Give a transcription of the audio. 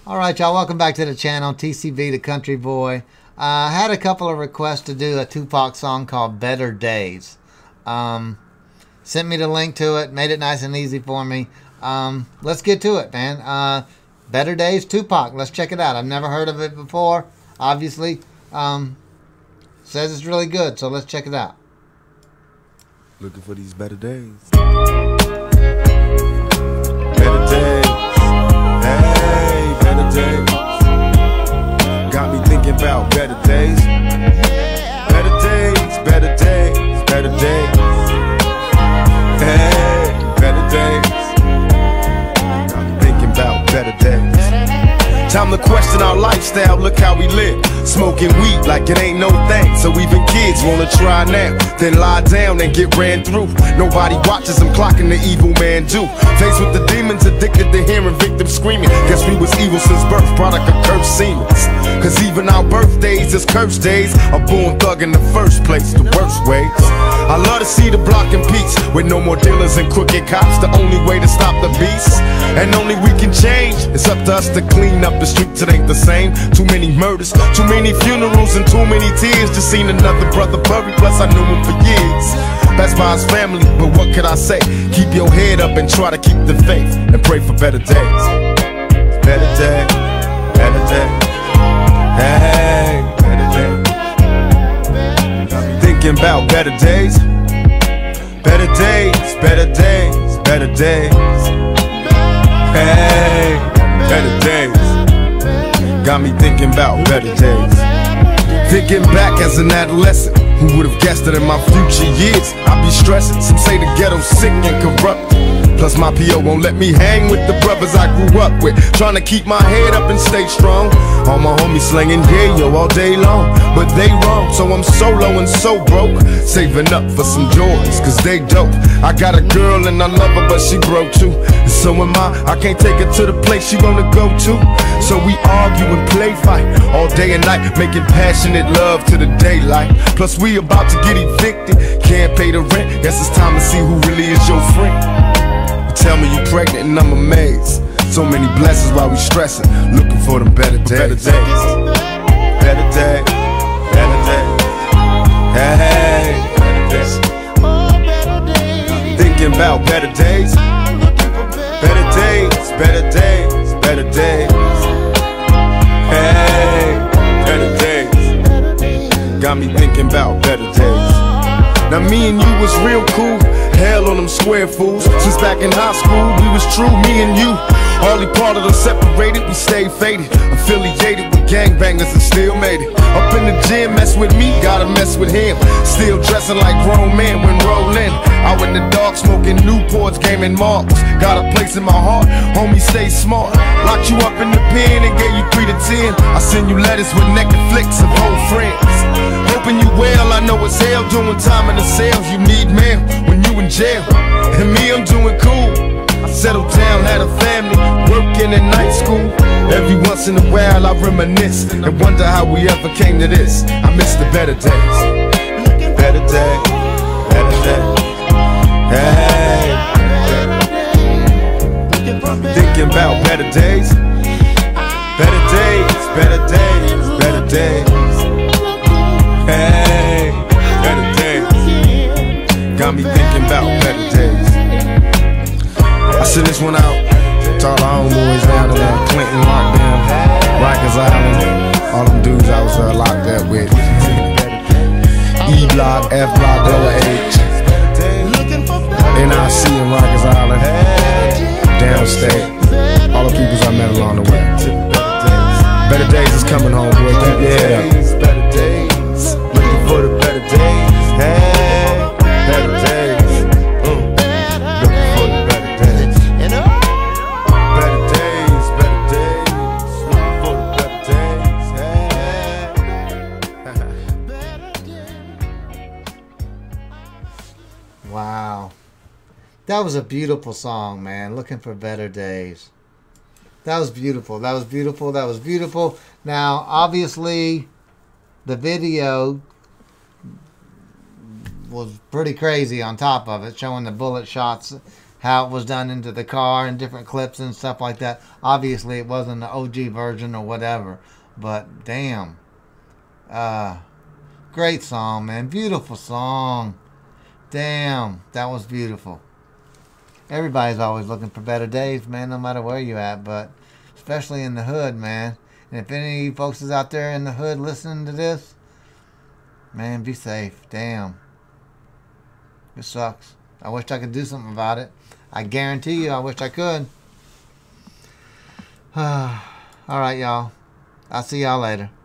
All right, y'all, welcome back to the channel, TCV, the Country Boy. I had a couple of requests to do a Tupac song called Better Days. Sent me the link to it, made it nice and easy for me. Let's get to it, man. Better Days, Tupac. Let's check it out. I've never heard of it before, obviously. Says it's really good, so let's check it out. Looking for these better days. Better days. Hey, better days. Got me thinking about better days. Better days, better days, better days. Hey, better days. Got me thinking about better days. Time to question our lifestyle, look how we live. Smoking weed like it ain't no thing. So even kids wanna try now, then lie down and get ran through. Nobody watches them clocking the evil man do. Faced with the demons, addicted to hearing victims screaming. Guess we was evil since birth, product of cursed seemens. Cause even our birthdays is cursed days. A born thug in the first place, the worst ways. I love to see the block in peace, with no more dealers and crooked cops. The only way to stop the beast, and only we can change. It's up to us to clean up the streets, it ain't the same. Too many murders, too many funerals, and too many tears. Just seen another brother buried, plus I knew him for years. That's by his family, but what could I say? Keep your head up and try to keep the faith, and pray for better days. Better days, better days. Hey, better days. Thinking about better days. Better days, better days, better days. Hey, better days. Got me thinking about better days. Thinking back as an adolescent, who would've guessed that in my future years I'd be stressing? Some say the ghetto's sick and corrupt. Plus my P.O. won't let me hang with the brothers I grew up with. Trying to keep my head up and stay strong. All my homies slinging yo all day long, but they wrong, so I'm solo and so broke. Saving up for some joys, cause they dope. I got a girl and I love her, but she broke too. And so am I can't take her to the place she wanna go to. So we argue and play fight all day and night, making passionate love to the daylight. Plus we about to get evicted, can't pay the rent. Guess it's time to see who really is your friend. Tell me you pregnant and I'm amazed. So many blessings while we stressing, looking for them better days. Better days, better days, better days. Hey, better days. Thinking about better days. Better days, better days, better days. Hey, better days. Got me thinking about better days. Now me and you was real cool. Hell on them square fools. Since back in high school, we was true, me and you. Hardly part of them separated, we stayed faded. Affiliated with gangbangers and still made it. Up in the gym, mess with me, gotta mess with him. Still dressing like grown men when rolling. Out in the dark, smoking Newports, gaming marks. Got a place in my heart, homie, stay smart. Locked you up in the pen and gave you 3 to 10. I send you letters with naked flicks of old friends. Hoping you well, I know it's hell. Doing time in the cells, you need mail when you in jail. And me, I'm doing cool. I settled down, had a family, working in night school. Every once in a while I reminisce and wonder how we ever came to this. I miss the better days. Better days, better days. Hey, thinking about better days. Better days, better days, better days. Hey, better days. Got me thinking about better days. I sent this one out to all our homeboys down in Clinton, lockdown, Rikers Island, all them dudes I was locked up with. E-Block, F-Block, H, NIC in Rikers Island, downstate, all the peoples I met along the way. Better days is coming home, boy. Keep your head up. Better days, looking for the better days. Hey, better days. Wow. That was a beautiful song, man. Looking for better days. That was beautiful. That was beautiful. That was beautiful. Now, obviously, the video was pretty crazy on top of it, showing the bullet shots how it was done into the car and different clips and stuff like that. Obviously, it wasn't the OG version or whatever, but damn. Great song, man. Beautiful song. Damn, that was beautiful. Everybody's always looking for better days, man, no matter where you at, but especially in the hood, man. And if any of you folks is out there in the hood listening to this, man, be safe. Damn. It sucks. I wish I could do something about it. I guarantee you I wish I could. Alright, y'all. I'll see y'all later.